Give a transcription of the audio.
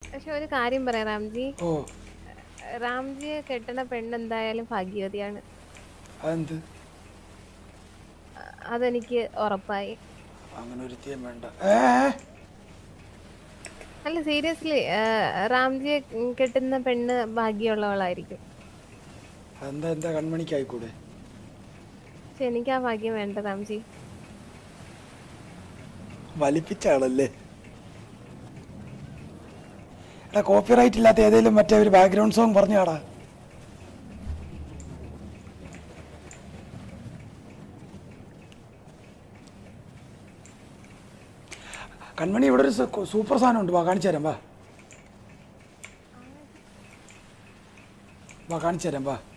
പക്ഷെ ഒരു കാര്യം പറയാം റാംജി. ഓ. റാംജിയെ കെട്ടണ പെണ്ണ് എന്തായാലും ഭാഗ്യവതിയാണ്. അതെന്ത്? അതെനിക്ക് ഉറപ്പായി. അങ്ങനെ ഒരുത്തിയും വേണ്ട. അല്ല സീരിയസ്ലി, റാംജിയെ കെട്ടുന്ന പെണ്ണ് ഭാഗ്യമുള്ളവളായിരിക്കും. അതെന്താ? എന്താ കൺമണിക്കായിക്കൂടെ? പക്ഷെ എനിക്ക് ആ ഭാഗ്യം വേണ്ട റാംജി. വലിപ്പിച്ചാണല്ലേ? എടാ, കോപ്പിറൈറ്റ് ഇല്ലാത്ത ഏതെങ്കിലും മറ്റേ ഒരു ബാക്ക്ഗ്രൗണ്ട് സോങ് പറഞ്ഞാടാ. കൺമണി, ഇവിടെ ഒരു സൂപ്പർ സാധനം ഉണ്ട്, വാ കാണിച്ചു തരാം. വാ വാ കാണിച്ചു തരാം, വാ.